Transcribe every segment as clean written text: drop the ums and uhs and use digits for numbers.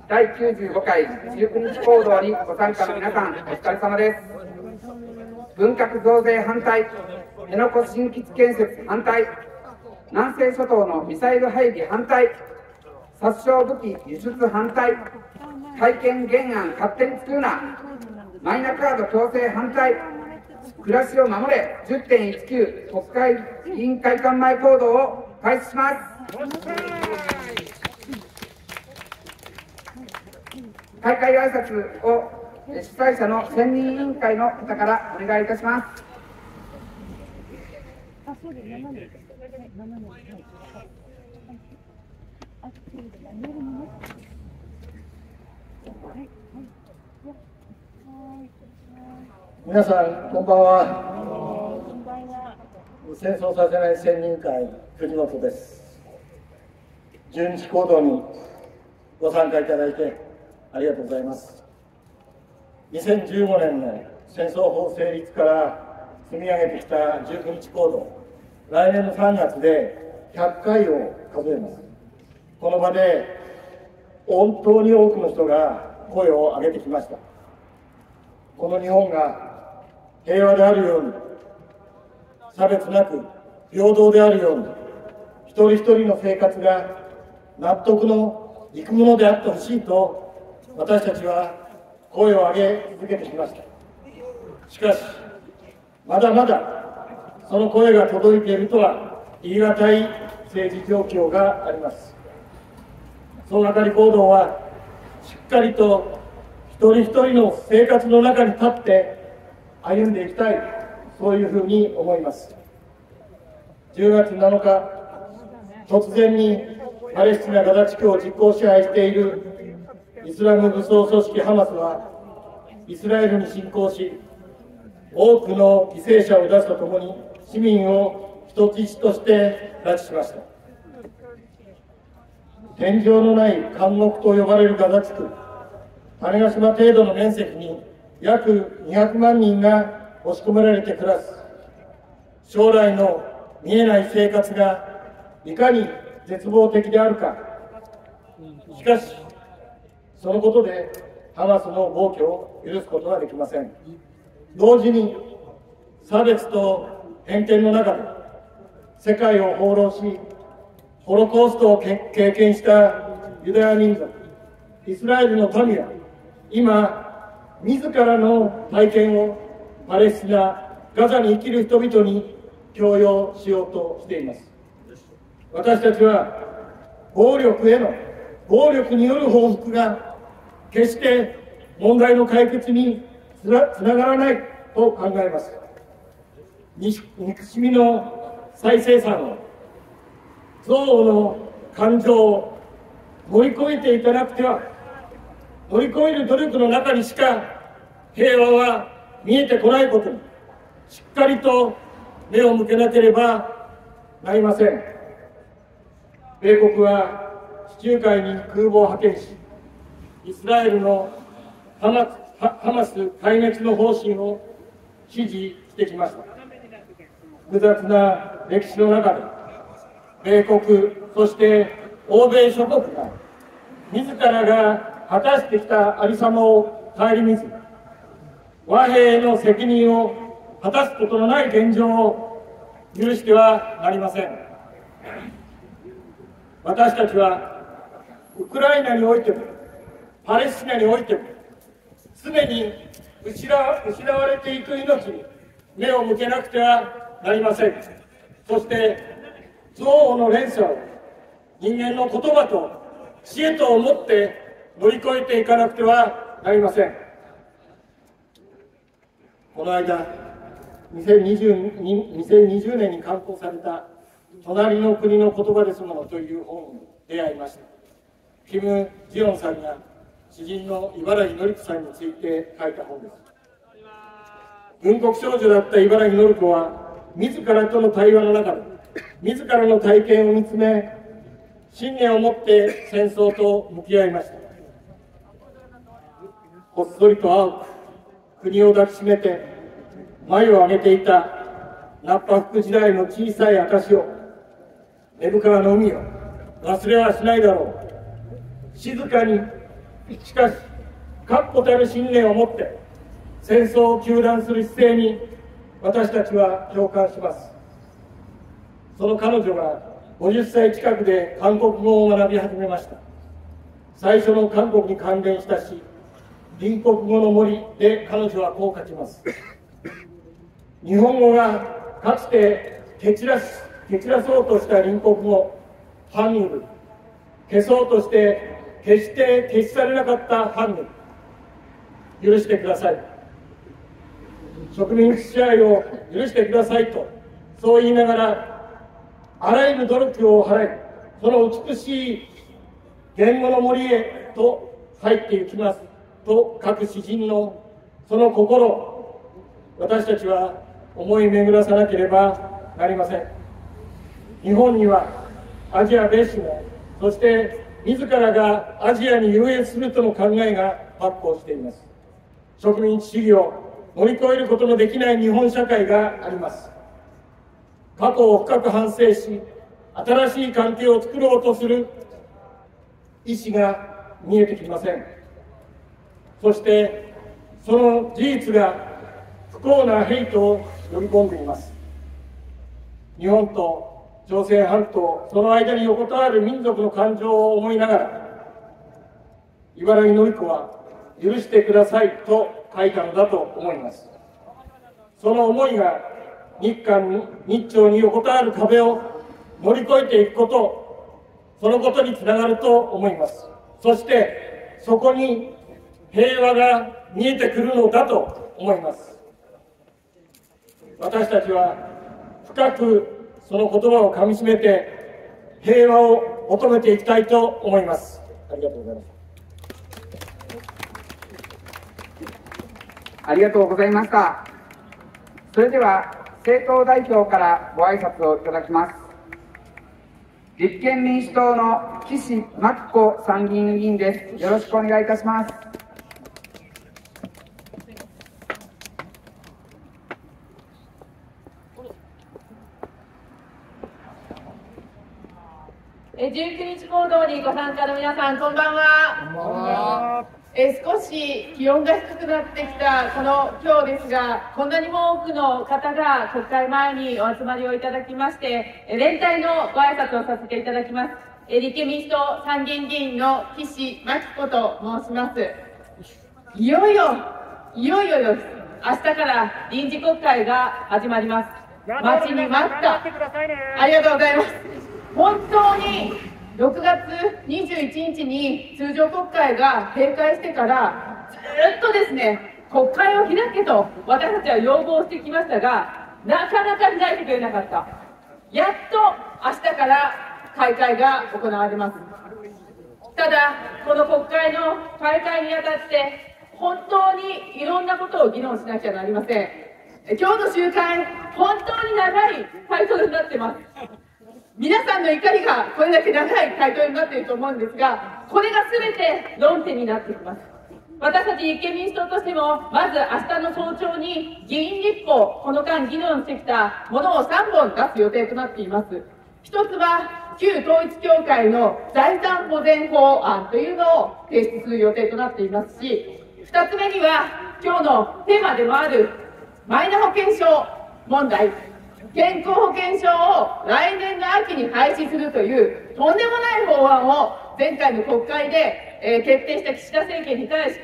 第95回19日行動にご参加の皆さん、お疲れ様です。分割増税反対、辺野古新基地建設反対、南西諸島のミサイル配備反対、殺傷武器輸出反対、改憲原案勝手に作るな、マイナカード強制反対、暮らしを守れ 10.19 国会議員会館前行動を開始します。開会挨拶を主催者の選任委員会の方からお願いいたします。 皆さん、こんばんは。戦争させない選任会、藤本です。12日行動にご参加いただいてありがとうございます。2015年の戦争法成立から積み上げてきた19日行動、来年の3月で100回を数えます。この場で本当に多くの人が声を上げてきました。この日本が平和であるように、差別なく平等であるように、一人一人の生活が納得のいくものであってほしいと、私たちは声を上げ続けてきました。しかし、まだまだその声が届いているとは言い難い政治状況があります。総がかり行動はしっかりと一人一人の生活の中に立って歩んでいきたい、そういうふうに思います。10月7日、突然にパレスチナ・ガザ地区を実効支配しているイスラム武装組織ハマスはイスラエルに侵攻し、多くの犠牲者を出すとともに市民を人質として拉致しました。天井のない監獄と呼ばれるガザ地区、種子島程度の面積に約200万人が押し込められて暮らす、将来の見えない生活がいかに絶望的であるか。しかし、そのことでハマスの暴挙を許すことはできません。同時に差別と偏見の中で世界を放浪し、ホロコーストを経験したユダヤ民族、イスラエルの民は今自らの体験をパレスチナ・ガザに生きる人々に強要しようとしています。私たちは暴力による報復が決して問題の解決につながらないと考えます。憎しみの再生産を、憎悪の感情を乗り越えていかなくては、乗り越える努力の中にしか平和は見えてこないことにしっかりと目を向けなければなりません。米国は地中海に空母を派遣し、イスラエルのハマス壊滅の方針を支持してきました。複雑な歴史の中で、米国、そして欧米諸国が自らが果たしてきたありさまを顧みず、和平への責任を果たすことのない現状を許してはなりません。私たちはウクライナにおいてもパレスチナにおいても常に失われていく命に目を向けなくてはなりません。そして憎悪の連鎖を人間の言葉と知恵とをもって乗り越えていかなくてはなりません。この間2020年に刊行された隣の国の言葉ですものという本に出会いました。キム・ジヨンさんが詩人の茨城のり子さんについて書いた本です。軍国少女だった茨城のり子は自らとの対話の中で自らの体験を見つめ、信念を持って戦争と向き合いました。ほっそりと青く国を抱きしめて眉を上げていたナッパ服時代の小さい証を、根府川の海を忘れはしないだろう。静かにしかし確固たる信念を持って戦争を糾弾する姿勢に私たちは共感します。その彼女は50歳近くで韓国語を学び始めました。最初の韓国に関連した詩、隣国語の森で彼女はこう書きます。日本語がかつて蹴散らそうとした隣国語、ハングル、消そうとして決して消し去れなかったハングル、許してください。植民地支配を許してくださいと、そう言いながら、あらゆる努力を払い、その美しい言語の森へと入っていきますと書く詩人のその心を私たちは思い巡らさなければなりません。日本にはアジア蔑視も、そして自らがアジアに優越するとの考えが発行しています。植民地主義を乗り越えることのできない日本社会があります。過去を深く反省し、新しい関係を作ろうとする意思が見えてきません。そしてその事実が不幸なヘイトを呼び込んでいます。日本と朝鮮半島、その間に横たわる民族の感情を思いながら、茨木のり子は許してくださいと書いたのだと思います。その思いが日朝に横たわる壁を乗り越えていくこと、そのことにつながると思います。そしてそこに平和が見えてくるのだと思います。私たちは深くその言葉をかみしめて平和を求めていきたいと思います。ありがとうございます。 ありがとうございました。それでは政党代表からご挨拶をいただきます。立憲民主党の岸真紀子参議院議員です。よろしくお願いいたします。 19日行動にご参加の皆さん、こんばんは。少し気温が低くなってきたこの今日ですが、こんなにも多くの方が国会前にお集まりをいただきまして、連帯のご挨拶をさせていただきます。立憲民主党参議院議員の岸真紀子と申します。いよいよです。明日から臨時国会が始まります。待ちに待った。ありがとうございます。本当に6月21日に通常国会が閉会してからずっとですね、国会を開けと私たちは要望してきましたが、なかなか開いてくれなかった。やっと明日から開会が行われます。ただこの国会の開会にあたって本当にいろんなことを議論しなきゃなりません。今日の集会、本当に長いタイトルになってます。皆さんの怒りがこれだけ長いタイトルになっていると思うんですが、これが全て論点になってきます。私たち立憲民主党としても、まず明日の早朝に議員立法、この間議論してきたものを3本出す予定となっています。一つは旧統一教会の財産保全法案というのを提出する予定となっていますし、2つ目には今日のテーマでもあるマイナ保険証問題、健康保険証を来年の秋に廃止するというとんでもない法案を前回の国会で決定した岸田政権に対して、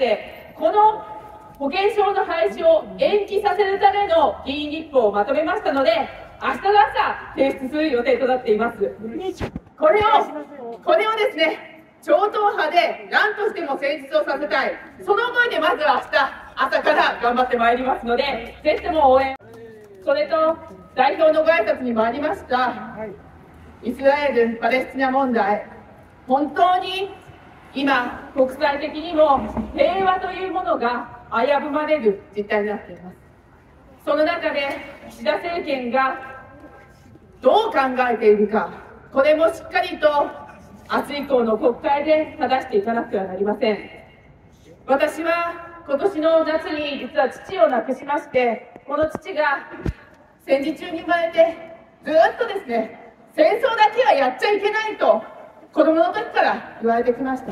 この保険証の廃止を延期させるための議員立法をまとめましたので、明日の朝提出する予定となっています。これをですね、超党派で何としても成実をさせたい、その思いでまずは明日朝から頑張ってまいりますので、ぜひとも応援。それと代表のご挨拶にもありましたイスラエル・パレスチナ問題、本当に今国際的にも平和というものが危ぶまれる実態になっています。その中で岸田政権がどう考えているか、これもしっかりと明日以降の国会で正していかなくてはなりません。私は今年の夏に実は父を亡くしまして、この父が戦時中に生まれてずっとですね、戦争だけはやっちゃいけないと子供の時から言われてきました。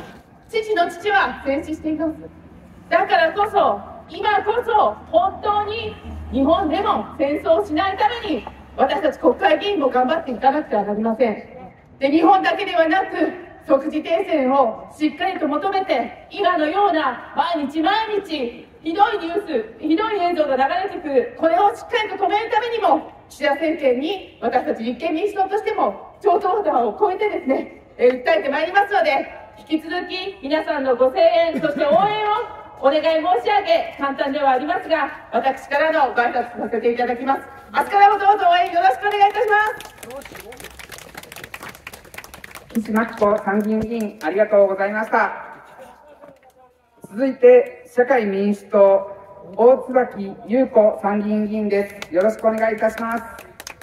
父の父は戦死しています。だからこそ、今こそ本当に日本でも戦争をしないために私たち国会議員も頑張っていかなくてはなりません。で、日本だけではなく即時停戦をしっかりと求めて、今のような毎日毎日ひどいニュース、ひどい映像が流れてくる、これをしっかりと止めるためにも、岸田政権に私たち立憲民主党としても超党派を超えてですね、訴えてまいりますので、引き続き皆さんのご声援、そして応援をお願い申し上げ、簡単ではありますが、私からのご挨拶させていただきます。明日からもどうぞ応援よろしくお願いいたします。 岸真紀子参議院議員、ありがとうございました。続いて、社会民主党、大椿優子参議院議員です。よろしくお願いいたします。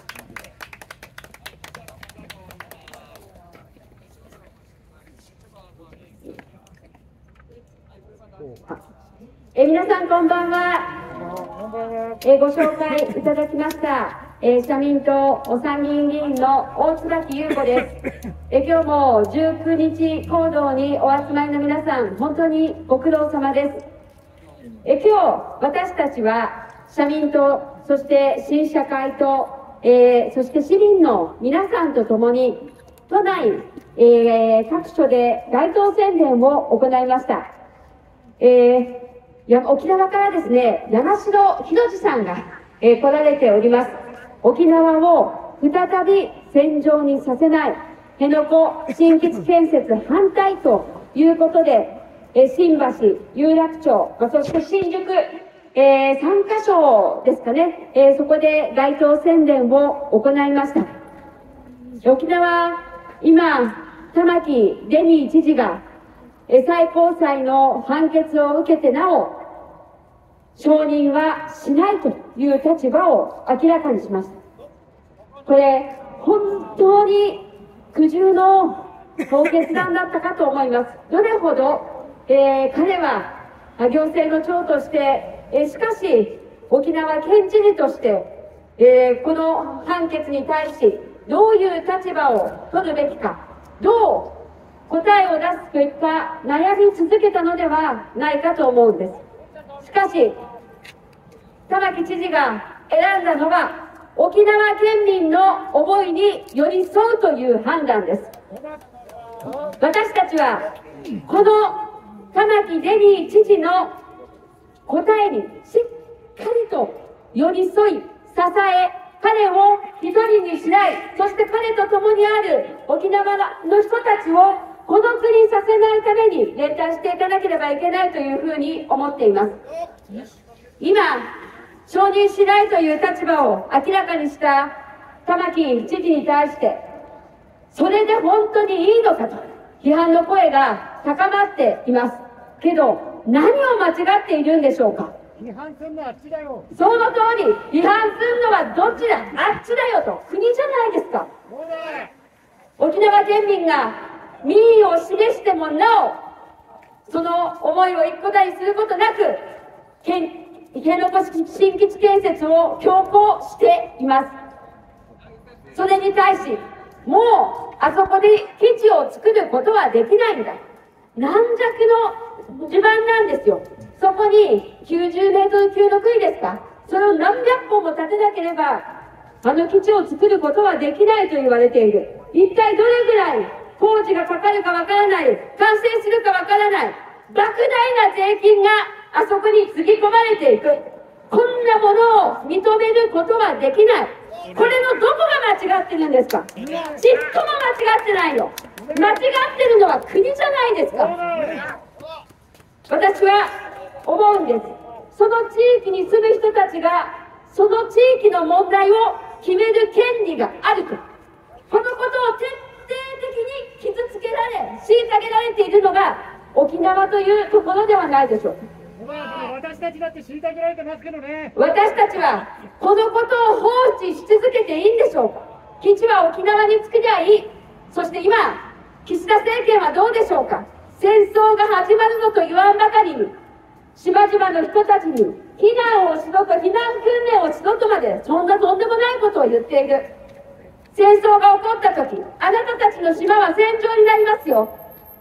皆さんこんばんは。ご紹介いただきました、社民党参議院議員の大椿優子です。今日も19日行動にお集まりの皆さん、本当にご苦労様です。今日私たちは社民党、そして新社会党、そして市民の皆さんと共に都内、各所で街頭宣伝を行いました。沖縄からですね、山城宏司さんが、来られております。沖縄を再び戦場にさせない辺野古新基地建設反対ということで、新橋、有楽町、そして新宿、3カ所ですかね、そこで街頭宣伝を行いました。沖縄、今、玉城デニー知事が、最高裁の判決を受けてなお、承認はしないという立場を明らかにしました。これ、本当に苦渋の決断だったかと思います。どれほど、彼は行政の長として、しかし沖縄県知事として、この判決に対しどういう立場を取るべきか、どう答えを出すといった悩み続けたのではないかと思うんです。しかし、玉城知事が選んだのは沖縄県民の思いに寄り添うという判断です。私たちはこの玉城デニー知事の答えにしっかりと寄り添い、支え、彼を一人にしない、そして彼と共にある沖縄の人たちを孤独にさせないために連帯していかなければいけないというふうに思っています。今、承認しないという立場を明らかにした玉城知事に対して、それで本当にいいのかと批判の声が高まっていますけど、何を間違っているんでしょうか。 批判するのはあっちだよ。 その通り、批判するのはどっちだ、あっちだよと、国じゃないですか。沖縄県民が民意を示してもなお、その思いを一個だりすることなく、辺野古新基地建設を強行しています。それに対し、もうあそこで基地を作ることはできないんだ。軟弱の地盤なんですよ。そこに90メートル級の杭ですか、それを何百本も建てなければあの基地を作ることはできないと言われている。一体どれぐらい工事がかかるかわからない、完成するかわからない、莫大な税金があそこにつぎ込まれていく。こんなものを認めることはできない。これのどこが間違ってるんですか。ちっとも間違ってないよ。間違ってるのは国じゃないですか。私は思うんです。その地域に住む人たちがその地域の問題を決める権利があると、このことを徹底的に傷つけられ、虐げられているのが沖縄というところではないでしょうか。 私たちだって虐げられてますけどね。 私たちはこのことを放置し続けていいんでしょうか。基地は沖縄に作りゃいい。そして今、岸田政権はどうでしょうか。戦争が始まるのと言わんばかりに、島々の人たちに避難をしろと、避難訓練をしろとまで、そんなとんでもないことを言っている。戦争が起こった時、あなたたちの島は戦場になりますよ。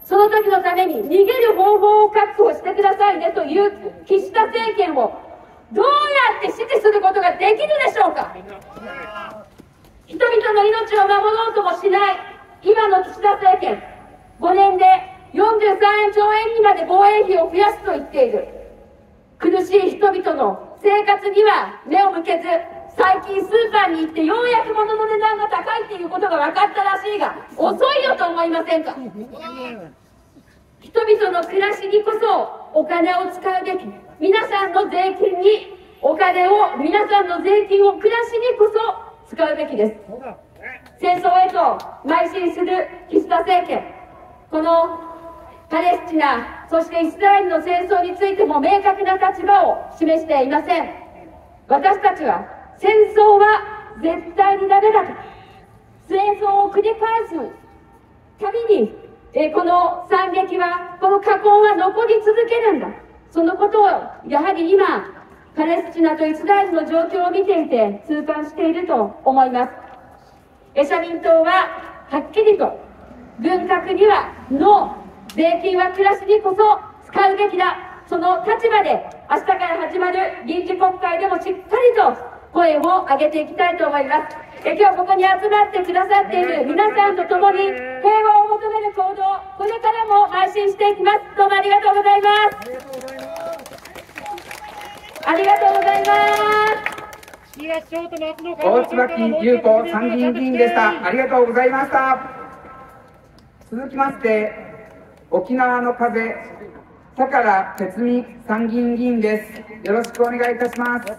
その時のために逃げる方法を確保してくださいねという岸田政権をどうやって支持することができるでしょうか。人々の命を守ろうともしない今の岸田政権、5年で43兆円にまで防衛費を増やすと言っている。苦しい人々の生活には目を向けず、最近スーパーに行ってようやく物の値段が高いっていうことが分かったらしいが、遅いよと思いませんか。人々の暮らしにこそお金を使うべき、皆さんの税金にお金を、皆さんの税金を暮らしにこそ使うべきです。戦争へと邁進する岸田政権、このパレスチナ、そしてイスラエルの戦争についても明確な立場を示していません。私たちは戦争は絶対にダメだと、戦争を繰り返すたびにこの惨劇は、この禍根は残り続けるんだ。そのことをやはり今パレスチナとイスラエルの状況を見ていて痛感していると思います。社民党ははっきりと軍拡にはノー、税金は暮らしにこそ使うべきだ、その立場で明日から始まる臨時国会でもしっかりと声を上げていきたいと思います。今日ここに集まってくださっている皆さんと共に平和を求める行動、これからも邁進していきます。どうもありがとうございます。ありがとうございます。 大椿優子参議院議員でした。ありがとうございました。続きまして沖縄の風保原哲巳参議院議員です。よろしくお願いいたします。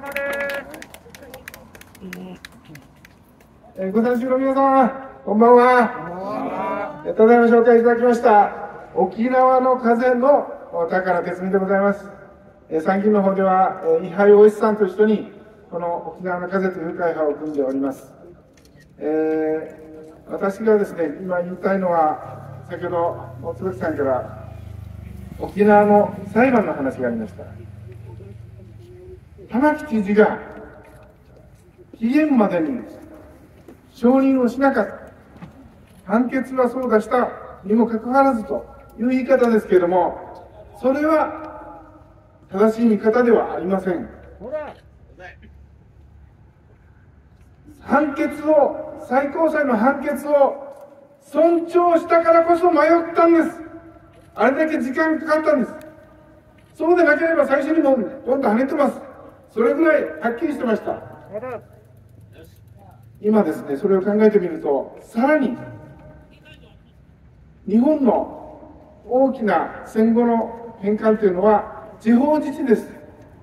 ご参集の皆様、こんばんは。ただいま紹介いただきました沖縄の風の高原哲巳でございます。参議院の方では伊配大石さんと一緒にこの沖縄の風という会派を組んでおります。私がですね、今言いたいのは、先ほど大椿さんから沖縄の裁判の話がありました。玉城知事が期限までに承認をしなかった、判決はそう出したにもかかわらずという言い方ですけれども、それは正しい見方ではありません。判決を、最高裁の判決を尊重したからこそ迷ったんです。あれだけ時間かかったんです。そうでなければ最初にもどんどん跳ねてます。それぐらいはっきりしてました。今ですね、それを考えてみると、さらに日本の大きな戦後の変換というのは地方自治です。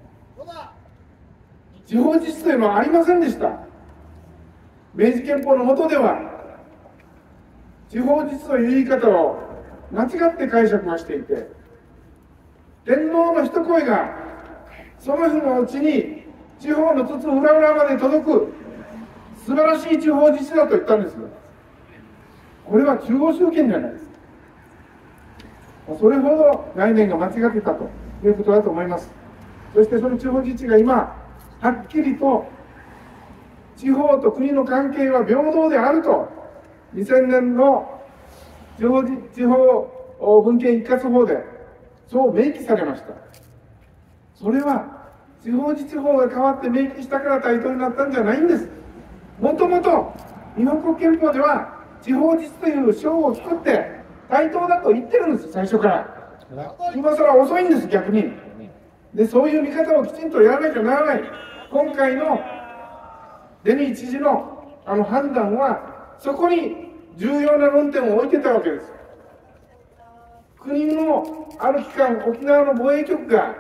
地方自治というのはありませんでした。明治憲法の下では地方自治という言い方を間違って解釈をしていて、天皇の一声がその日のうちに地方の津々浦々まで届く素晴らしい地方自治だと言ったんですよ。これは中央集権じゃないです。それほど概念が間違っていたということだと思います。そしてその地方自治が今はっきりと地方と国の関係は平等であると2000年の地方分権一括法でそう明記されました。それは地方自治法が変わって明記したから対等になったんじゃないんです。もともと日本国憲法では地方自治という章を作って対等だと言ってるんです、最初から。今更遅いんです、逆に。で、そういう見方をきちんとやらなきゃならない。今回のデニー知事の判断はそこに重要な論点を置いてたわけです。国のある機関、沖縄の防衛局が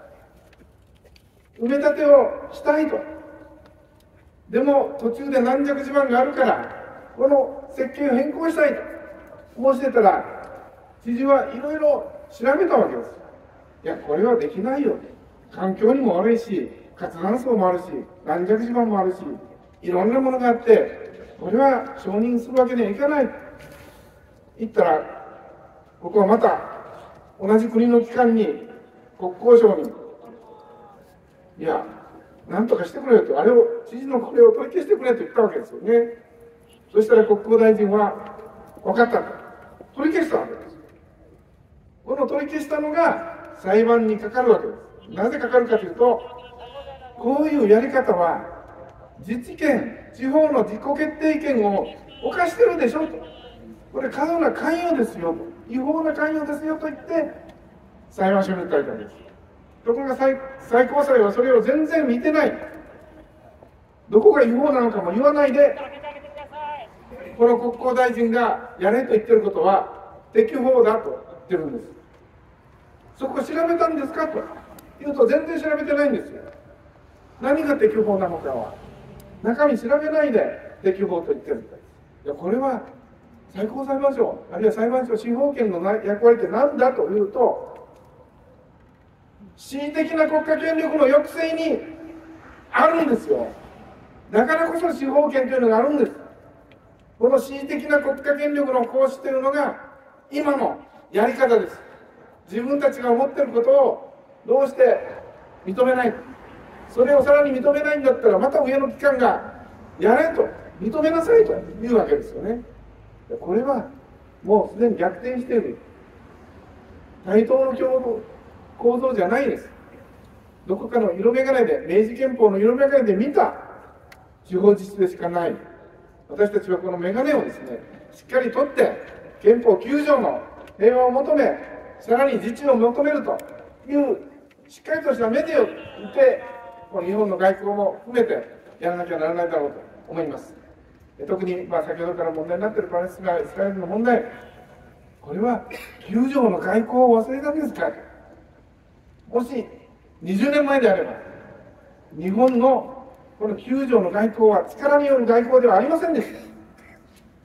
埋め立てをしたいと。でも途中で軟弱地盤があるからこの設計を変更したいと申してたら、知事はいろいろ調べたわけです。いや、これはできないよ。環境にも悪いし、活断層もあるし、軟弱地盤もあるし、いろんなものがあって、これは承認するわけにはいかない。言ったら、僕はまた同じ国の機関に、国交省に、いや、なんとかしてくれよと、あれを、知事のこれを取り消してくれと言ったわけですよね。そしたら国交大臣は、分かったと。取り消したわけです。 この取り消したのが裁判にかかるわけです。なぜかかるかというと、こういうやり方は自治権、地方の自己決定権を犯してるでしょと、これ過度な関与ですよと、違法な関与ですよと言って裁判所に訴えたんです。ところが最高裁はそれを全然見てない、どこが違法なのかも言わないで、この国交大臣がやれと言ってることは適法だと言ってるんです。そこ調べたんですかと言うと、全然調べてないんですよ。何が適法なのかは中身調べないで適法と言ってるんです。いや、これは最高裁判所、あるいは裁判所司法権の役割って何だというと、恣意的な国家権力の抑制にあるんですよ。だからこそ司法権というのがあるんです。この恣意的な国家権力の行使というのが今のやり方です。自分たちが思っていることをどうして認めない、それをさらに認めないんだったら、また上の機関がやれと認めなさいというわけですよね。これはもうすでに逆転している対等の構造じゃないです。どこかの色眼鏡で、明治憲法の色眼鏡で見た司法実質でしかない。私たちはこの眼鏡をですね、しっかり取って憲法9条の平和を求め、さらに自治を求めるというしっかりとした目でを見て、この日本の外交も含めてやらなきゃならないだろうと思います。特に先ほどから問題になっているパレスチナ・イスラエルの問題、これは9条の外交を忘れたんですか。もし20年前であれば、日本のこの9条の外交は力による外交ではありませんでした。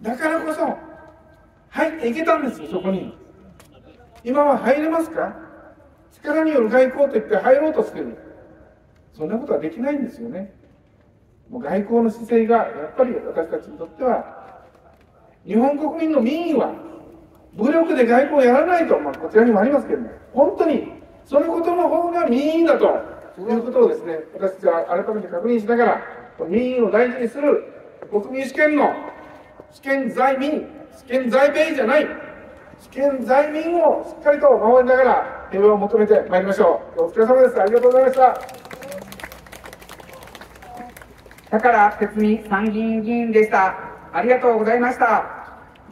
だからこそ入っていけたんですよ、そこに。今は入れますか。力による外交といって入ろうとしている、そんなことはできないんですよね。もう外交の姿勢がやっぱり私たちにとっては、日本国民の民意は武力で外交をやらないと、こちらにもありますけれども、本当にそのことの方が民意だということをですね、私たちは改めて確認しながら、民意を大事にする国民主権の主権在民、主権在米じゃない、主権在民をしっかりと守りながら平和を求めてまいりましょう。お疲れ様です。ありがとうございました。 宝哲巳参議院議員でした。ありがとうございました。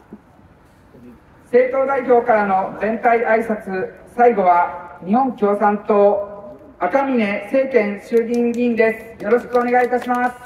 政党代表からの全体挨拶、最後は日本共産党赤嶺政賢衆議院議員です。よろしくお願いいたします。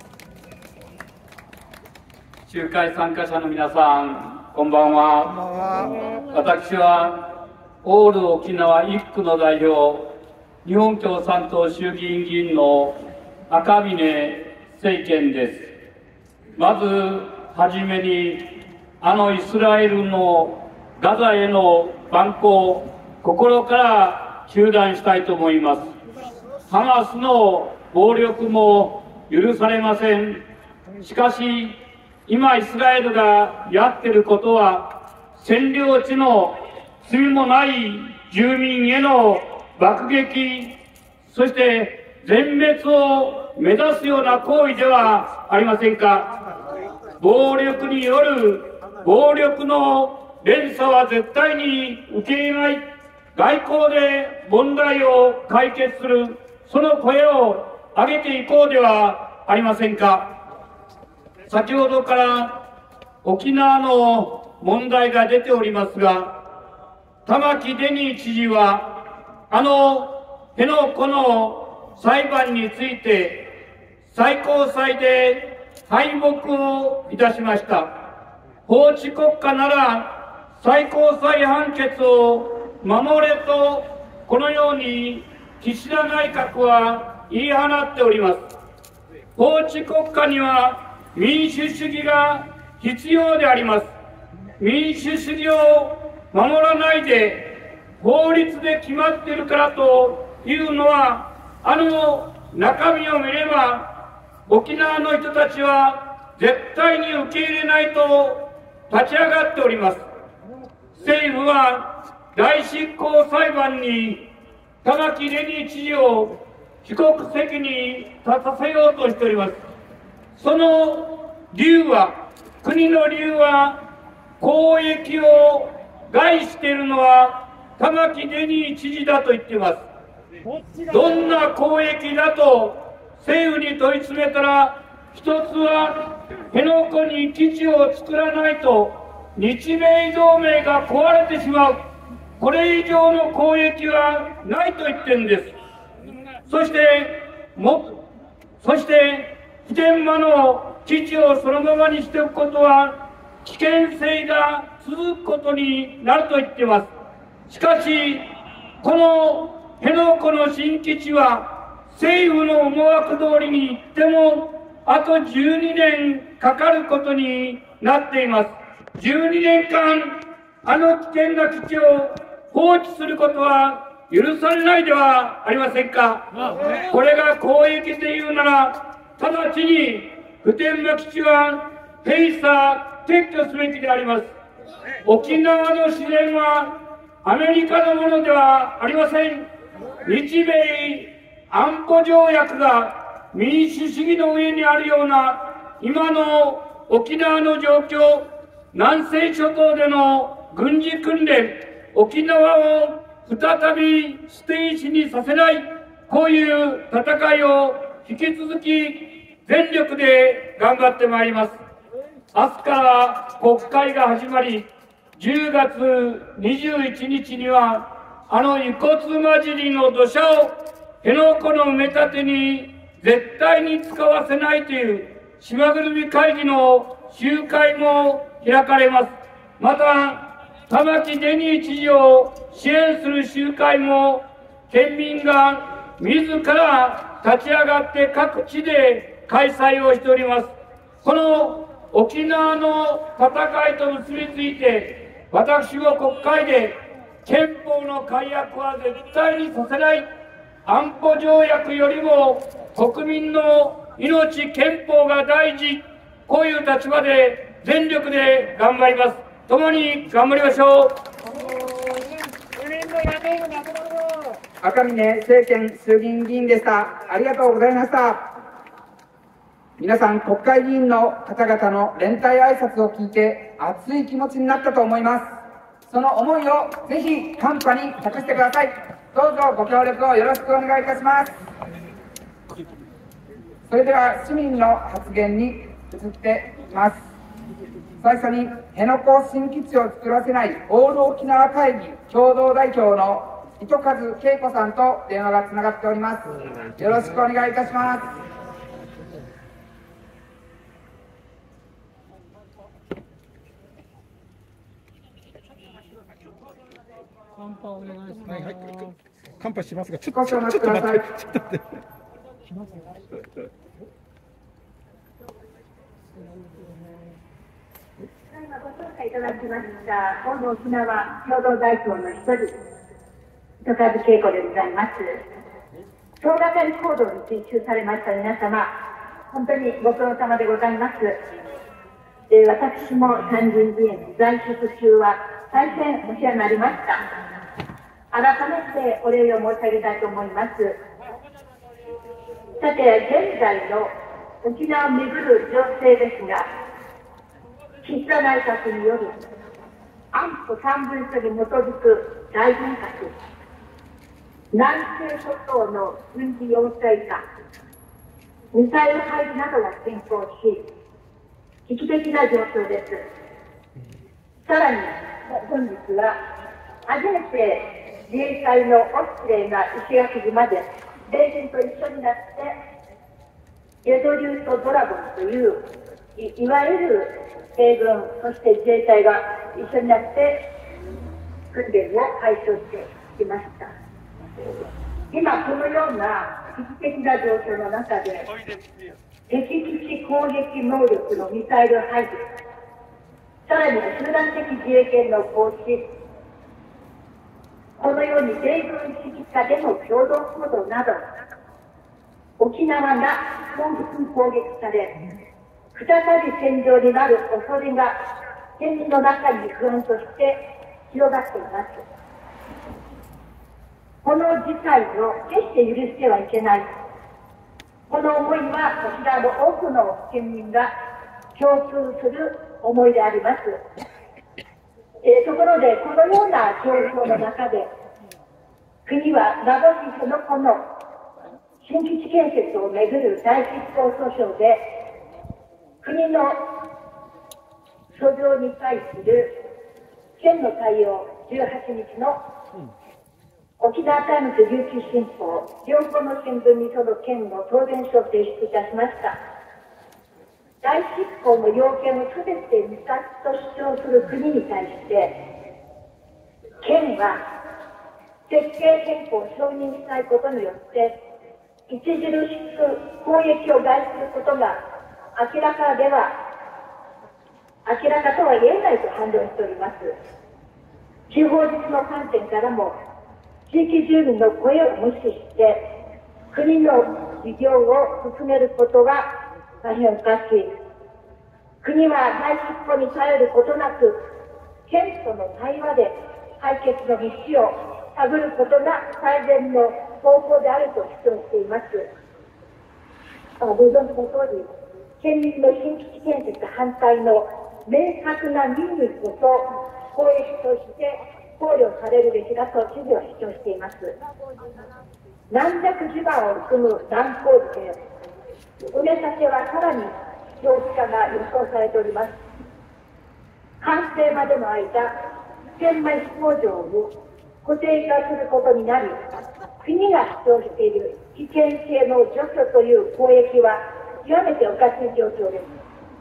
集会参加者の皆さん、こんばんは。私はオール沖縄1区の代表、日本共産党衆議院議員の赤嶺政賢です。まずはじめに、イスラエルのガザへの蛮行、心から糾弾したいと思います。ハマスの暴力も許されません。しかし今イスラエルがやっていることは、占領地の罪もない住民への爆撃、そして全滅を目指すような行為ではありませんか。暴力による暴力の連鎖は絶対に受け入れない。外交で問題を解決する、その声を上げていこうではありませんか。先ほどから沖縄の問題が出ておりますが、玉城デニー知事は辺野古の裁判について最高裁で敗北をいたしました。法治国家なら最高裁判決を守れと、このように岸田内閣は言い放っております。法治国家には民主主義が必要であります。民主主義を守らないで法律で決まっているからというのは、中身を見れば沖縄の人たちは絶対に受け入れないと立ち上がっております。政府は大執行裁判に玉城デニー知事を被告席に立たせようとしております。その理由は、国の理由は、公益を害しているのは玉城デニー知事だと言っています。どんな公益だと政府に問い詰めたら、一つは辺野古に基地を作らないと日米同盟が壊れてしまう、これ以上の公益はないと言ってるんです。そして普天間の基地をそのままにしておくことは危険性が続くことになると言っています。しかしこの辺野古の新基地は政府の思惑通りにいってもあと12年かかることになっています。12年間あの危険な基地を放置することは許されないではありませんか。これが公益で言うなら、直ちに普天間基地は閉鎖撤去すべきであります。沖縄の自然はアメリカのものではありません。日米安保条約が民主主義の上にあるような今の沖縄の状況、南西諸島での軍事訓練、沖縄を再び捨て石にさせない、こういう戦いを引き続き全力で頑張ってまいります。明日から国会が始まり、10月21日にはあの遺骨混じりの土砂を辺野古の埋め立てに絶対に使わせないという島ぐるみ会議の集会も開かれます。また玉城デニー知事を支援する集会も県民が自ら立ち上がって各地で開催をしております。この沖縄の戦いと結びついて、私は国会で憲法の改悪は絶対にさせない、安保条約よりも国民の命、憲法が大事、こういう立場で全力で頑張ります。共に頑張りましょう。 赤嶺政賢衆議院議員でした。ありがとうございました。皆さん、国会議員の方々の連帯挨拶を聞いて熱い気持ちになったと思います。その思いをぜひカンパに託してください。どうぞご協力をよろしくお願いいたします。それでは市民の発言に移っていきます。最初に辺野古新基地を作らせないオール沖縄会議共同代表の糸数恵子さんと電話がつながっております。よろしくお願いいたします。 カンパしますが、 少しお待ちください。 今ご紹介いただきましたオール沖縄共同代表の一人、糸数恵子でございます。総がかり行動に追従されました皆様、本当にご苦労様でございます。私も参議院議員在職中は大変お世話になりました。改めてお礼を申し上げたいと思います。さて、現在の沖縄をめぐる情勢ですが、岸田内閣による安保3文書に基づく大変革、南西諸島の軍事要塞化、ミサイル配備などが先行し、危機的な状況です。さらに、本日は初めて自衛隊のオスプレイが石垣島で米軍と一緒になってレゾリュートドラゴンという いわゆる米軍そして自衛隊が一緒になって訓練を解消してきました。今このような危機的な状況の中で敵基地攻撃能力のミサイル配備、さらに集団的自衛権の行使、このように米軍指揮下での共同行動など、沖縄が本日に攻撃され、再び戦場になる恐れが県民の中に不安として広がっています。この事態を決して許してはいけない。この思いはこちらの多くの県民が共通する思いであります。 ところで、このような状況の中で、国は名護市辺野古の新基地建設をめぐる大執行訴訟で、国の訴状に対する県の対応、18日の沖縄タイムズ琉球新報、両方の新聞にその県の答弁書を提出いたしました。大執行の要件をすべて未達と主張する国に対して、県は設計変更を承認しないことによって、著しく公益を害することが明らかとは言えないと反論しております。地方自治の観点からも、地域住民の声を無視して、国の事業を進めることは大変おかしい。国は大執行に頼ることなく、県との対話で解決の道を探ることが最善の方法であると主張しています。ご存知の通り、県民の新基地建設反対の明確な民意こそ公益として考慮されるべきだと知事は主張しています。軟弱地盤を含む断工事で、埋め立てはさらに長期化が予想されております。完成までの間、千枚飛行場を固定化することになり、国が主張している危険性の除去という公益は極めておかしい状況です。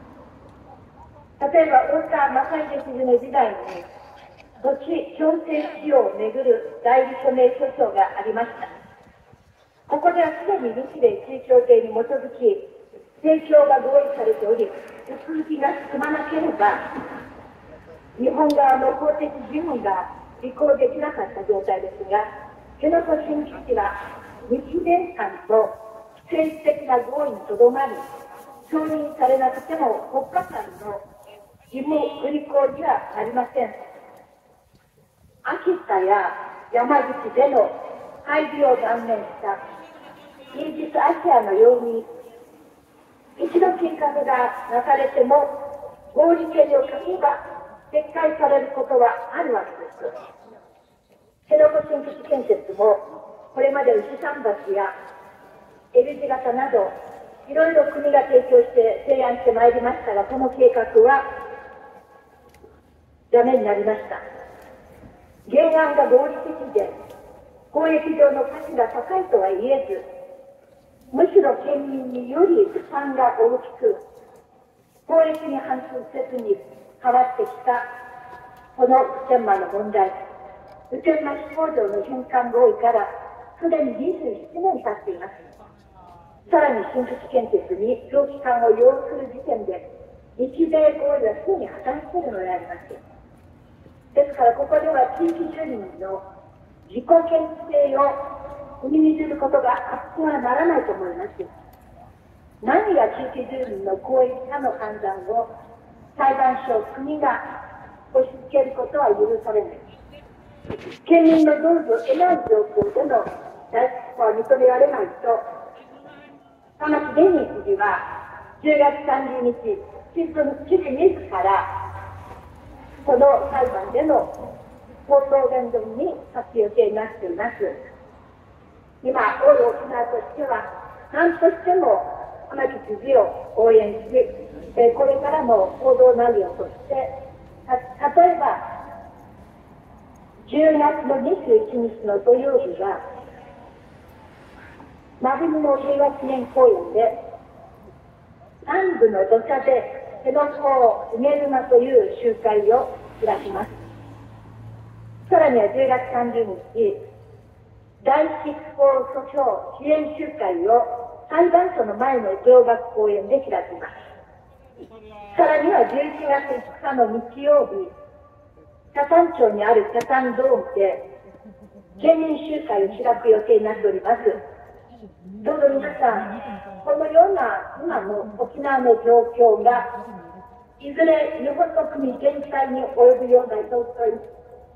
例えば、大田正秀知事の時代に、土地強制使用をめぐる代理署名訴訟がありました。ここではすでに日米地位協定に基づき、提供が合意されており、手続きが進まなければ、日本側の公的義務が履行できなかった状態ですが、辺野古新基地は日米間と政治的な合意にとどまり、承認されなくても国家間の義務履行にはなりません。秋田や山口での配備を断念したイージス・アシアのように、一度計画がなされても合理性を欠けば撤回されることはあるわけです。辺野古新基地建設も、これまで牛桟橋や L 字型など、いろいろ国が提供して提案してまいりましたが、この計画はダメになりました。原案が合理的で、公益上の価値が高いとは言えず、むしろ県民により負担が大きく、公益に反する説に変わってきた、この普天間の問題。普天間飛行場の返還合意からすでに27年経っています。さらに新基地建設に長期間を要する時点で、日米合意はすでに破綻しているのであります。ですから、ここでは地域住民の自己決定を踏みにじることがあってはならないと思います。何が地域住民の公益かの判断を裁判所、国が押し付けることは許されない。県民の同意を得ない状況での大執行は認められないと、玉城デニー知事は10月30日、知事自らこの裁判での口頭弁論に立つ予定になっています。今、オール沖縄としては、何としても玉城知事を応援し、これからも行動内容として、例えば、10月の21日の土曜日は、真冬の平和記念公園で、南部の土砂で辺野古を埋めるなという集会を開きます。さらには10月30日、大執行訴訟支援集会を裁判所の前の城岳公園で開きます。さらには11月5日の日曜日、北谷町にある北谷ドームで県民集会を開く予定になっております。どうぞ皆さん、このような今の沖縄の状況がいずれ日本の国全体に及ぶような状況に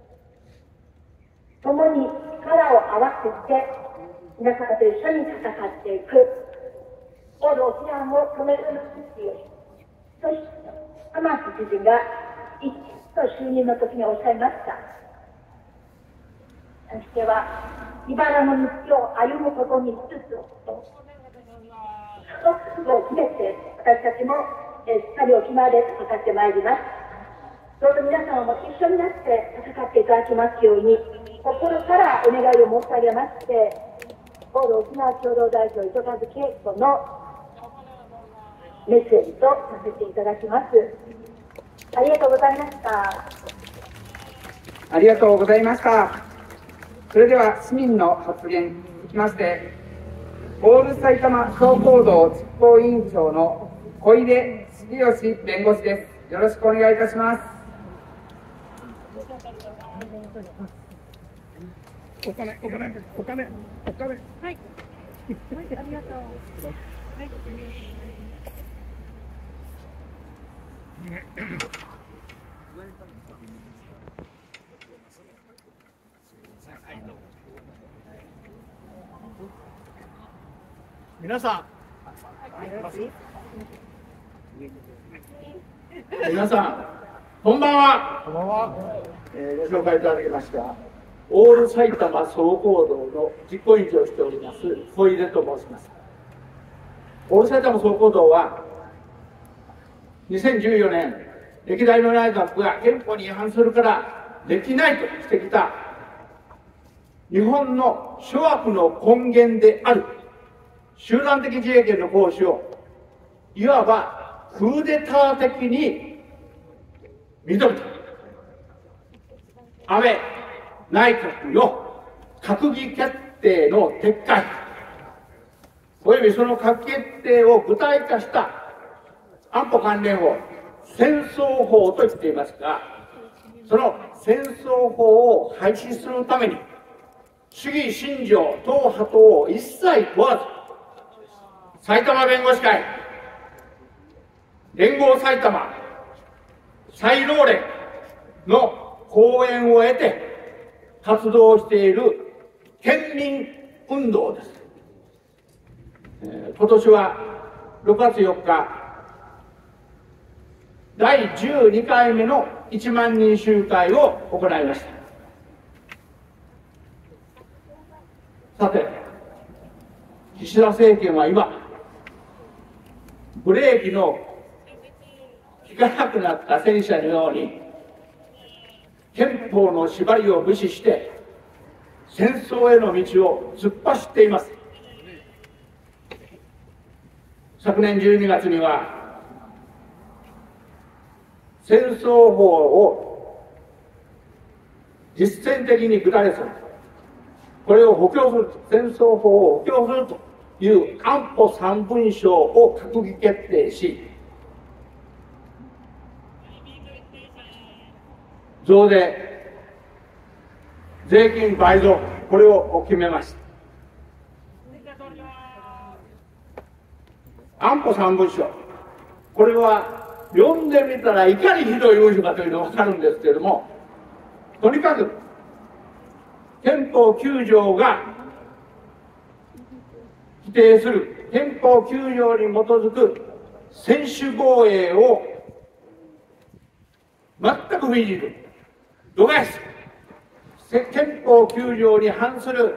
共に力を合わせて皆さんと一緒に戦っていく、オール沖縄を止めるのですよ。そして玉城知事がと就任の時におっしゃいました。そしては、茨の道を歩むことにしつつ、その覚悟を決めて、私たちもしっかり沖縄で戦ってまいります。どうぞ皆様も一緒になって戦っていただきますように、心からお願いを申し上げまして、オール沖縄共同代表糸数恵子のメッセージとさせていただきます。ありがとうございました。 ありがとうございました。それでは市民の発言にきまして、オール埼玉総行動実行委員長の小出重義弁護士です。よろしくお願いいたします。 お金。はい。ありがとう。はい。 皆さん、こんばんは。ご紹介いただきましたオール埼玉総行動の実行委員長をしております小出と申します。オール埼玉総行動は2014年歴代の内閣が憲法に違反するからできないとしてきた日本の諸悪の根源である集団的自衛権の行使をいわばクーデター的に認めた安倍内閣の閣議決定の撤回およびその閣議決定を具体化した安保関連法戦争法と言っていますが、その戦争法を廃止するために主義信条党派等を一切問わず埼玉弁護士会連合埼玉再労連の講演を得て活動している県民運動です。今年は6月4日第12回目の1万人集会を行いました。さて、岸田政権は今ブレーキの効かなくなった戦車のように憲法の縛りを無視して戦争への道を突っ走っています。昨年12月には戦争法を実践的に具体化する、これを補強する、戦争法を補強するという安保3文書を閣議決定し、増税、税金倍増、これを決めました。安保3文書、これは読んでみたらいかにひどい文書かというのが分かるんですけれども、とにかく憲法9条が規定する憲法9条に基づく専守防衛を全く不義に度外視、憲法9条に反する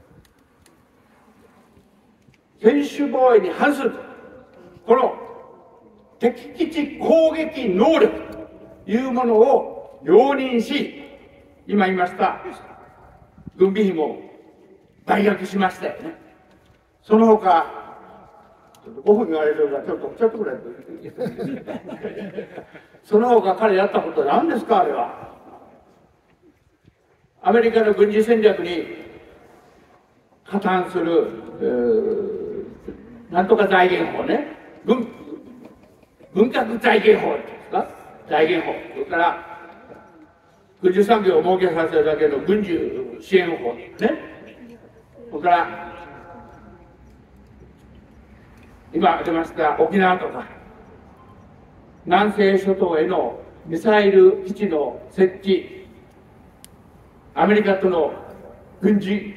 専守防衛に反するこの敵基地攻撃能力というものを容認し、今言いました軍備費も倍額しましたよね。その他5分言われるからちょっとぐらいその他彼やったことは何ですか。あれはアメリカの軍事戦略に加担するなんとか財源法ね、軍拡財源法ですか、財源法、それから軍需産業を設けさせるだけの軍需支援法ね、それから今出ました沖縄とか南西諸島へのミサイル基地の設置、アメリカとの軍事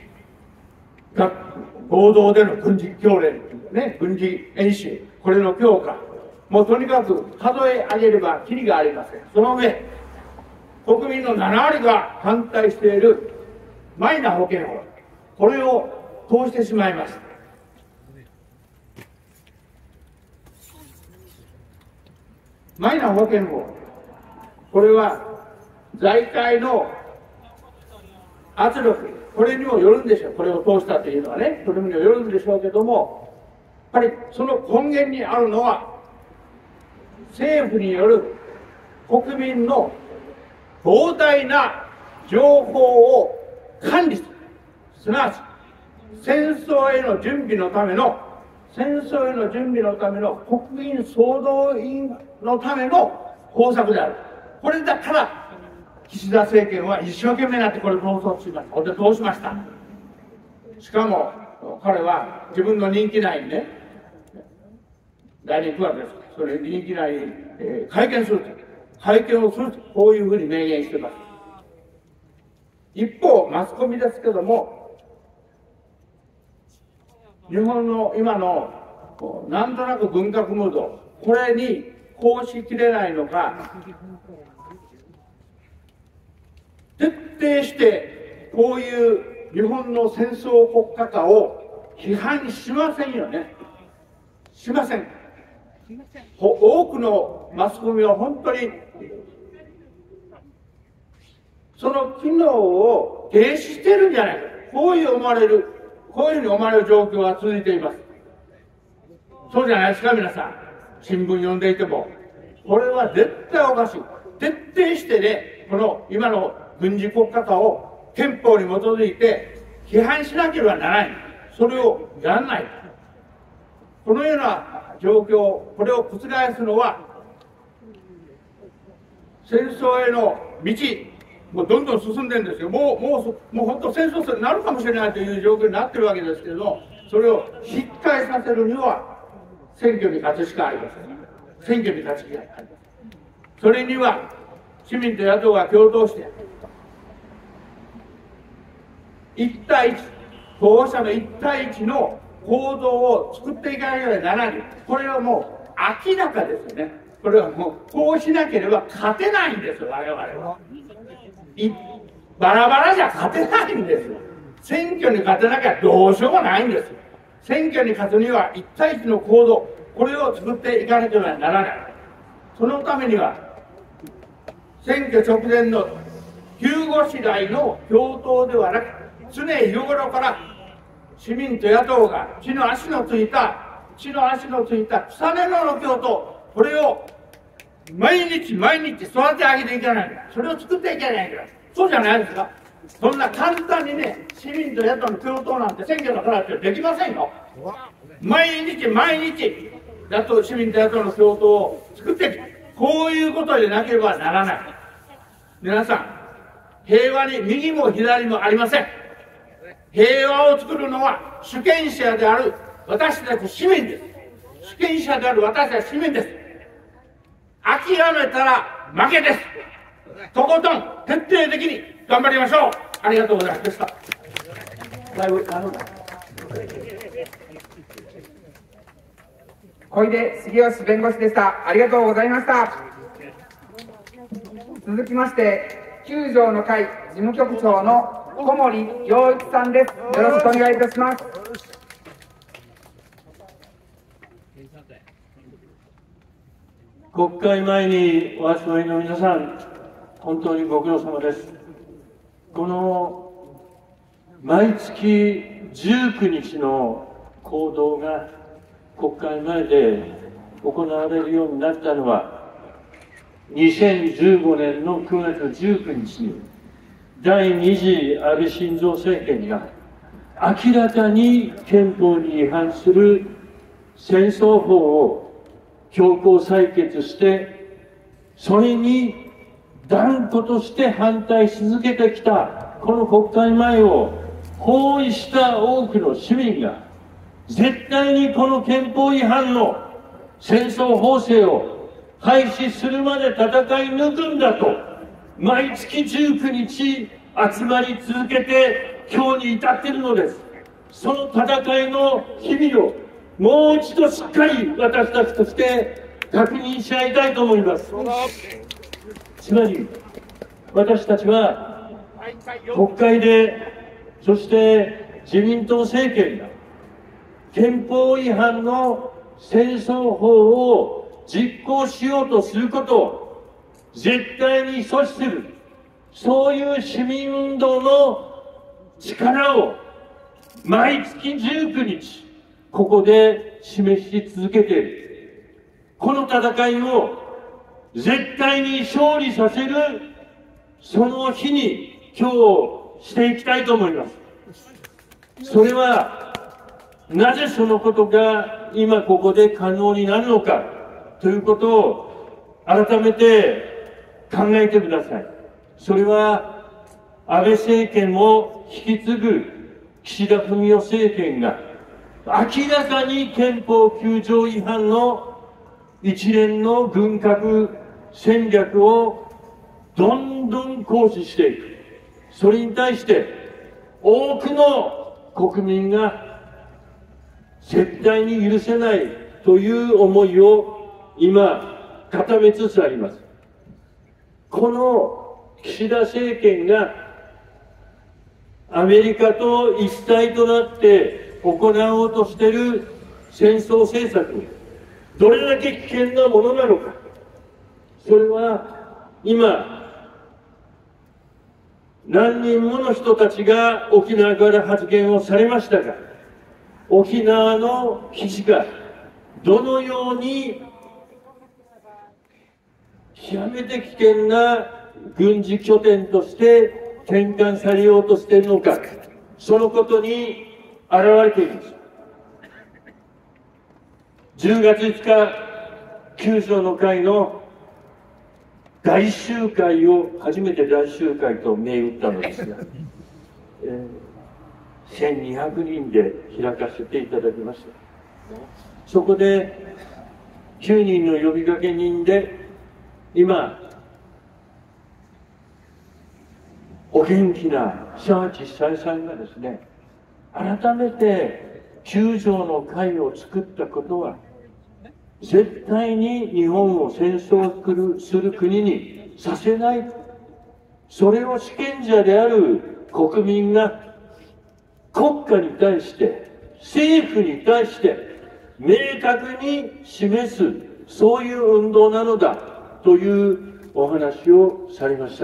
合同での軍事教練、ね、軍事演習、これの強化、もうとにかく数え上げればきりがありません。その上、 国民の7割が反対しているマイナ保険法、これを通してしまいました。マイナ保険法、これは財界の圧力、これにもよるんでしょう。これを通したというのはね、それにもよるんでしょうけども、やっぱりその根源にあるのは、政府による国民の膨大な情報を管理する。すなわち、戦争への準備のための国民総動員のための方策である。これだから、岸田政権は一生懸命になってこれを通しました。これで通しました。しかも、彼は自分の任期内にね、来年9月です。それ任期内に、会見をすると、こういうふうに明言しています。一方、マスコミですけども、日本の今のなんとなく軍拡ムード、これにこうしきれないのか、徹底してこういう日本の戦争国家化を批判しませんよね。しません。多くのマスコミは本当にその機能を停止しているんじゃないか、こういうふうに思われる状況が続いています。そうじゃないですか、皆さん。新聞読んでいても。これは絶対おかしい。徹底してね、この今の軍事国家化を憲法に基づいて批判しなければならない。それをやらない。このような状況、これを覆すのは、戦争への道、もうどんどん進んでるんですよ。もう本当戦争になるかもしれないという状況になってるわけですけど、それを引っ返させるには、選挙に勝つしかありません。選挙に勝つしかありません。それには、市民と野党が共闘して、1対1、候補者の1対1の行動を作っていかなければならない。これはもう明らかですよね。これはもう、こうしなければ勝てないんですよ、我々は。バラバラじゃ勝てないんですよ。選挙に勝てなきゃどうしようもないんですよ。選挙に勝つには1対1の行動、これを作っていかなければならない。そのためには、選挙直前の急ごしらいの共闘ではなく、常日頃から市民と野党が血の足のついた草根の共闘、これを毎日育て上げていかないと。それを作っていかないと。そうじゃないですか。そんな簡単にね、市民と野党の共闘なんて選挙だからってできませんよ。毎日、市民と野党の共闘を作っていく。こういうことでなければならない。皆さん、平和に右も左もありません。平和を作るのは主権者である私たち市民です。主権者である私たち市民です。諦めたら負けです。とことん徹底的に頑張りましょう。ありがとうございました。 小出茂義弁護士でした。ありがとうございました。続きまして9条の会事務局長の小森洋一さんです。よろしくお願いいたします。 国会前にお集まりの皆さん、本当にご苦労様です。この毎月19日の行動が国会前で行われるようになったのは、2015年の9月19日に第2次安倍晋三政権が明らかに憲法に違反する戦争法を強行採決して、それに断固として反対し続けてきたこの国会前を包囲した多くの市民が、絶対にこの憲法違反の戦争法制を廃止するまで戦い抜くんだと、毎月19日集まり続けて今日に至っているのです。その戦いの日々をもう一度しっかり私たちとして確認し合いたいと思います。つまり、 私たちは国会で、そして自民党政権が憲法違反の戦争法を実行しようとすることを絶対に阻止する、そういう市民運動の力を毎月19日ここで示し続けている。この戦いを絶対に勝利させる、その日に今日していきたいと思います。それはなぜそのことが今ここで可能になるのかということを改めて考えてください。それは安倍政権を引き継ぐ岸田文雄政権が明らかに憲法9条違反の一連の軍拡戦略をどんどん行使していく。それに対して多くの国民が絶対に許せないという思いを今固めつつあります。この岸田政権がアメリカと一体となって行おうとしている戦争政策、どれだけ危険なものなのか、それは今何人もの人たちが沖縄から発言をされましたが、沖縄の基地がどのように極めて危険な軍事拠点として転換されようとしているのか、そのことに現れています。10月5日、九条の会の大集会を、初めて大集会と銘打ったのですが、1200人で開かせていただきました。そこで9人の呼びかけ人で、今お元気な沢地久恵さんがですね、改めて9条の会を作ったことは、絶対に日本を戦争する国にさせない。それを主権者である国民が国家に対して、政府に対して明確に示す、そういう運動なのだというお話をされました。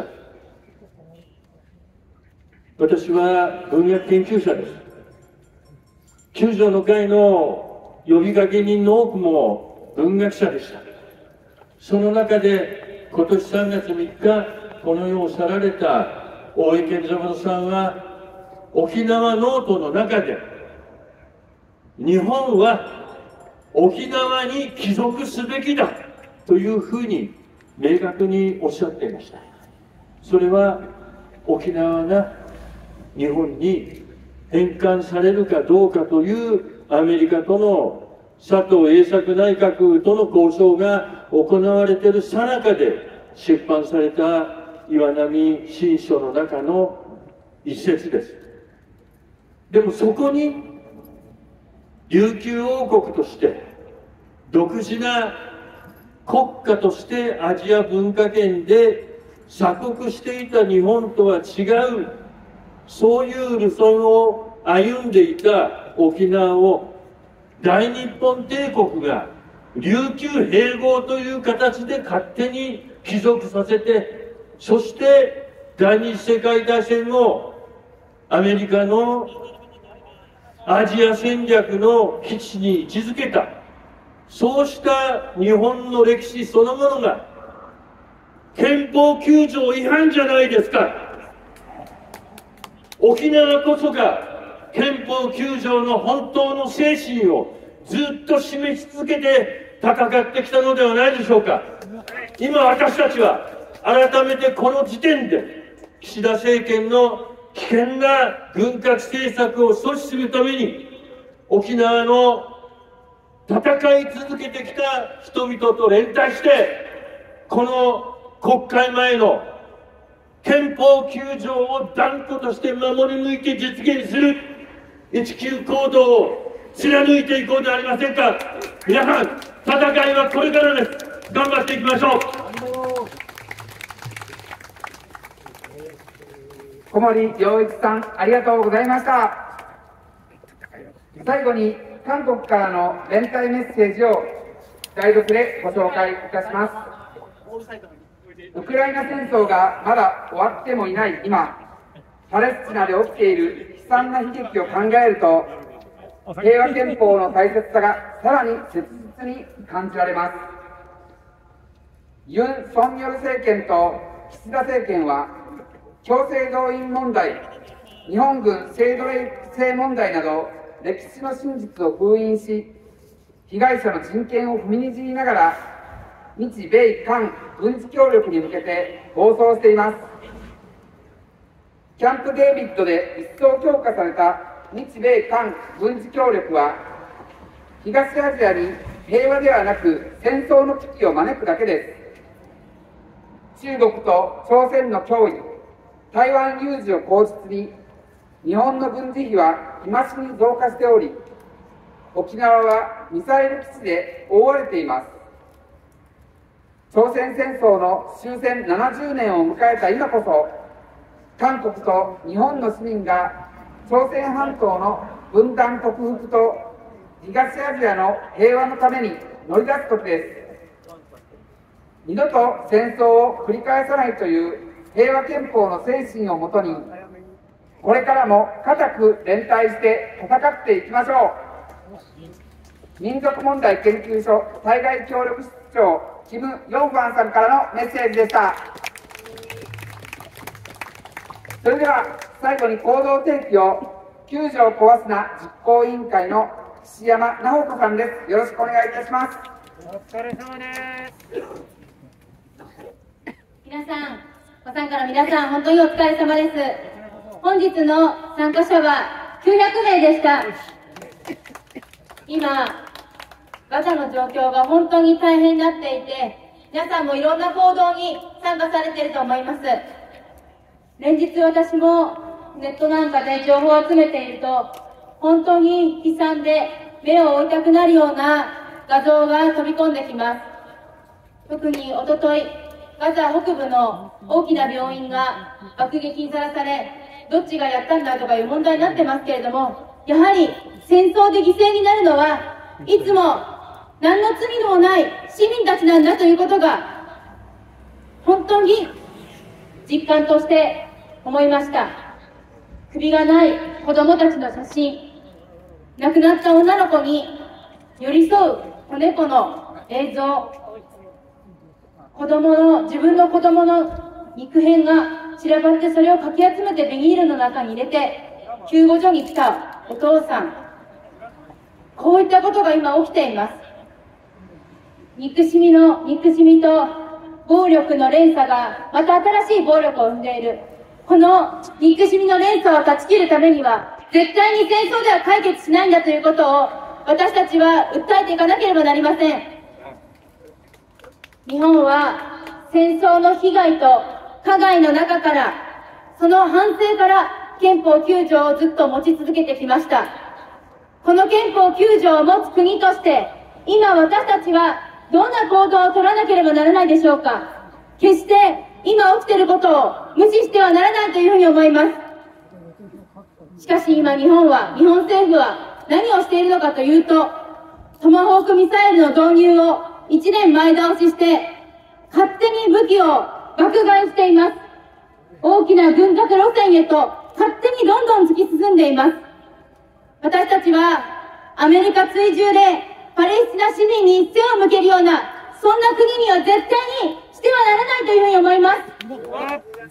私は文学研究者です。九条の会の呼びかけ人の多くも文学者でした。その中で今年3月3日この世を去られた大江健三郎さんは、沖縄ノートの中で、日本は沖縄に帰属すべきだというふうに明確におっしゃっていました。それは沖縄が日本に返還されるかどうかというアメリカとの佐藤栄作内閣との交渉が行われている最中で出版された岩波新書の中の一節です。でもそこに琉球王国として独自な国家としてアジア文化圏で鎖国していた日本とは違う、そういう路線を歩んでいた沖縄を大日本帝国が琉球併合という形で勝手に帰属させて、そして第二次世界大戦後アメリカのアジア戦略の基地に位置づけた、そうした日本の歴史そのものが憲法9条違反じゃないですか。沖縄こそが憲法9条の本当の精神をずっと示し続けて戦ってきたのではないでしょうか。今私たちは改めてこの時点で岸田政権の危険な軍拡政策を阻止するために、沖縄の戦い続けてきた人々と連帯して、この国会前の憲法9条を断固として守り抜いて実現する19行動を貫いていこうではありませんか。皆さん、戦いはこれからです。頑張っていきましょう。 小森良一さん、ありがとうございました。最後に韓国からの連帯メッセージを代読でご紹介いたします。ウクライナ戦争がまだ終わってもいない今、パレスチナで起きている悲惨な悲劇を考えると、平和憲法の大切さがさらに切実に感じられます。ユン・ソンニョル政権と岸田政権は、強制動員問題、日本軍性奴隷制問題など、歴史の真実を封印し、被害者の人権を踏みにじりながら、日米韓軍事協力に向けて暴走しています。キャンプデービッドで一層強化された日米韓軍事協力は、東アジアに平和ではなく戦争の危機を招くだけです。中国と朝鮮の脅威、台湾有事を口実に、日本の軍事費は日増しに増加しており、沖縄はミサイル基地で覆われています。朝鮮戦争の終戦70年を迎えた今こそ、韓国と日本の市民が朝鮮半島の分断克服と東アジアの平和のために乗り出す時です。二度と戦争を繰り返さないという平和憲法の精神をもとに、これからも固く連帯して戦っていきましょう。民族問題研究所対外協力室長、キム・ヨンファンさんからのメッセージでした。それでは最後に行動提起を救助を壊すな実行委員会の岸山直子さんです。よろしくお願いいたします。 お疲れ様です。 皆さん、ご参加の皆さん、本当にお疲れ様です。本日の参加者は900名でした。今、ガザの状況が本当に大変になっていて、皆さんもいろんな行動に参加されていると思います。連日私もネットなんかで情報を集めていると、本当に悲惨で目を追いたくなるような画像が飛び込んできます。特におととい、ガザ北部の大きな病院が爆撃にさらされ、どっちがやったんだとかいう問題になってますけれども、やはり戦争で犠牲になるのはいつも何の罪もない市民たちなんだということが本当に実感として思いました。首がない子供たちの写真、亡くなった女の子に寄り添う子猫の映像、自分の子供の肉片が散らばってそれをかき集めてビニールの中に入れて救護所に来たお父さん、こういったことが今起きています。憎しみと暴力の連鎖がまた新しい暴力を生んでいる。この憎しみの連鎖を断ち切るためには絶対に戦争では解決しないんだということを私たちは訴えていかなければなりません。日本は戦争の被害と加害の中から、その反省から憲法9条をずっと持ち続けてきました。この憲法9条を持つ国として、今私たちはどんな行動を取らなければならないでしょうか。決して今起きていることを無視してはならないというふうに思います。しかし今日本政府は何をしているのかというと、トマホークミサイルの導入を1年前倒しして、勝手に武器を爆買いしています。大きな軍拡路線へと勝手にどんどん突き進んでいます。私たちはアメリカ追従でパレスチナ市民に背を向けるような、そんな国には絶対にしてはならないというふうに思います。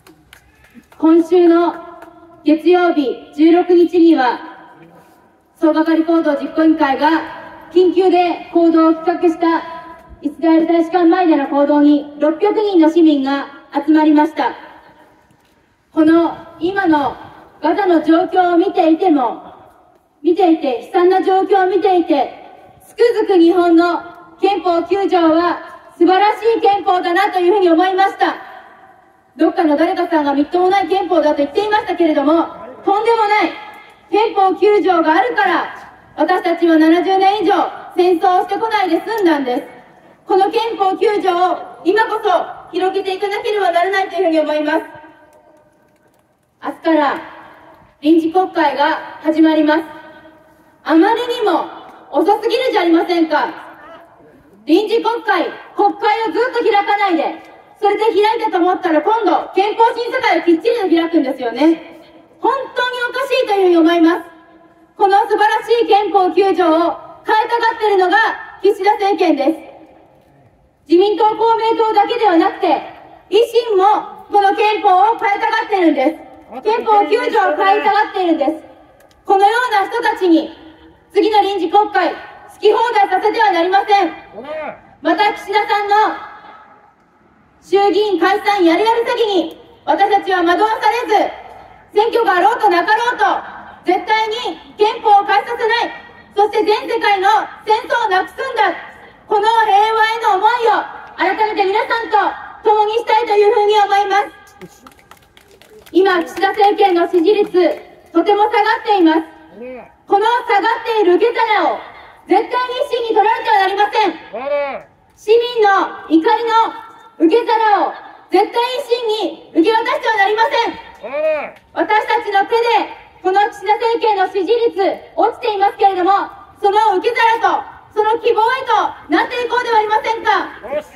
今週の月曜日16日には、総がかり行動実行委員会が緊急で行動を企画したイスラエル大使館前での行動に600人の市民が集まりました。この今のガザの状況を見ていて、悲惨な状況を見ていて、つくづく日本の憲法9条は素晴らしい憲法だなというふうに思いました。どっかの誰かさんがみっともない憲法だと言っていましたけれども、とんでもない。憲法9条があるから、私たちは70年以上戦争をしてこないで済んだんです。この憲法9条を今こそ広げていかなければならないというふうに思います。 明日から臨時国会が始まります。あまりにも遅すぎるじゃありませんか。臨時国会をずっと開かないで、それで開いたと思ったら今度、憲法審査会をきっちりと開くんですよね。本当におかしいというふうに思います。この素晴らしい憲法9条を変えたがっているのが岸田政権です。自民党、公明党だけではなくて、維新もこの憲法を変えたがっているんです。憲法9条を変えたがっているんです。このような人たちに、次の臨時国会、好き放題させてはなりません。また岸田さんの衆議院解散やるやる詐欺に、私たちは惑わされず、選挙があろうとなかろうと、絶対に憲法を変えさせない、そして全世界の戦争をなくすんだ、この平和への思いを改めて皆さんと共にしたいというふうに思います。今、岸田政権の支持率、とても下がっています。この下がっている受け皿を絶対に維新に取られてはなりません。市民の怒りの受け皿を絶対維新に受け渡してはなりません。私たちの手でこの岸田政権の支持率落ちていますけれども、その受け皿とその希望へとなっていこうではありませんか。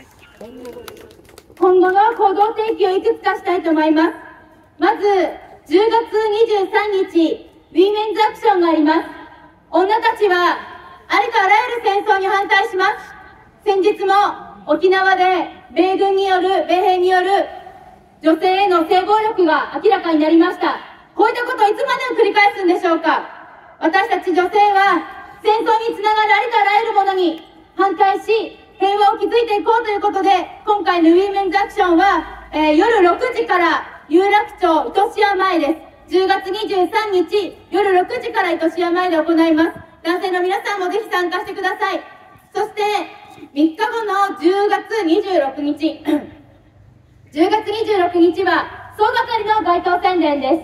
今後の行動提起をいくつかしたいと思います。まず10月23日ウィメンズアクションがあります。女たちはありとあらゆる戦争に反対します。先日も沖縄で米兵による女性への性暴力が明らかになりました。こういったことをいつまで繰り返すんでしょうか。私たち女性は戦争につながるありとあらゆるものに反対し、平和を築いていこうということで、今回のウィメンズアクションは、夜6時から有楽町糸島前です。10月23日夜6時から糸島前で行います。男性の皆さんもぜひ参加してください。そして3日後の10月26日10月26日は総がかりの街頭宣伝です。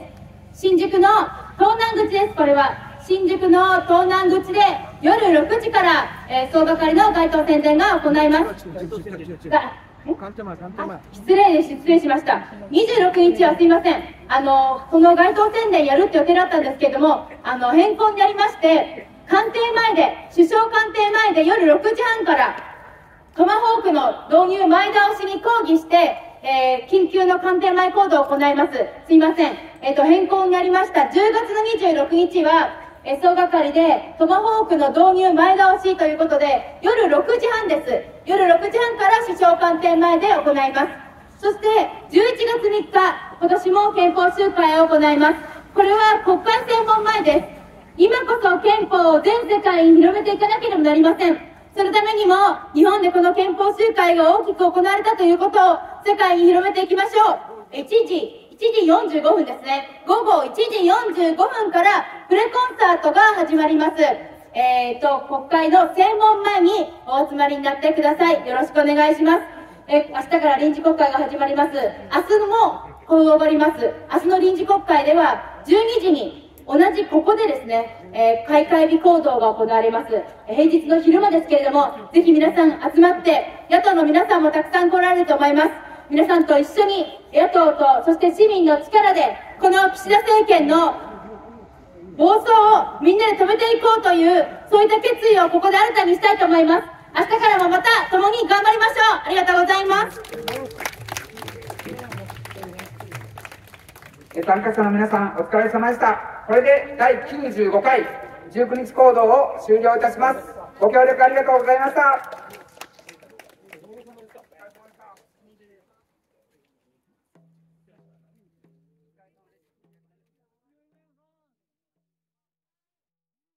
新宿の東南口です。これは新宿の東南口で夜6時から、総がかりの街頭宣伝が行います。失礼しました。26日はすいません。この街頭宣伝やるって予定だったんですけれども、変更になりまして、官邸前で、首相官邸前で夜6時半から、トマホークの導入前倒しに抗議して、緊急の官邸前行動を行います。すいません。変更になりました。10月の26日は、総がかりでトマホークの導入前倒しということで、夜6時半です。夜6時半から首相官邸前で行います。そして11月3日、今年も憲法集会を行います。これは国会正門前です。今こそ憲法を全世界に広めていかなければなりません。そのためにも日本でこの憲法集会が大きく行われたということを世界に広めていきましょう。1時45分ですね。午後1時45分からプレコンサートが始まります。国会の正門前にお集まりになってください。よろしくお願いします。明日から臨時国会が始まります。明日も行動があります。明日の臨時国会では12時に同じここでですね、開会日行動が行われます。平日の昼間ですけれども、ぜひ皆さん集まって、野党の皆さんもたくさん来られると思います。皆さんと一緒に野党とそして市民の力でこの岸田政権の暴走をみんなで止めていこうというそういった決意をここで新たにしたいと思います。明日からもまた共に頑張りましょう。ありがとうございます。 参加者の皆さんお疲れ様でした。これで第95回19日行動を終了いたします。ご協力ありがとうございました。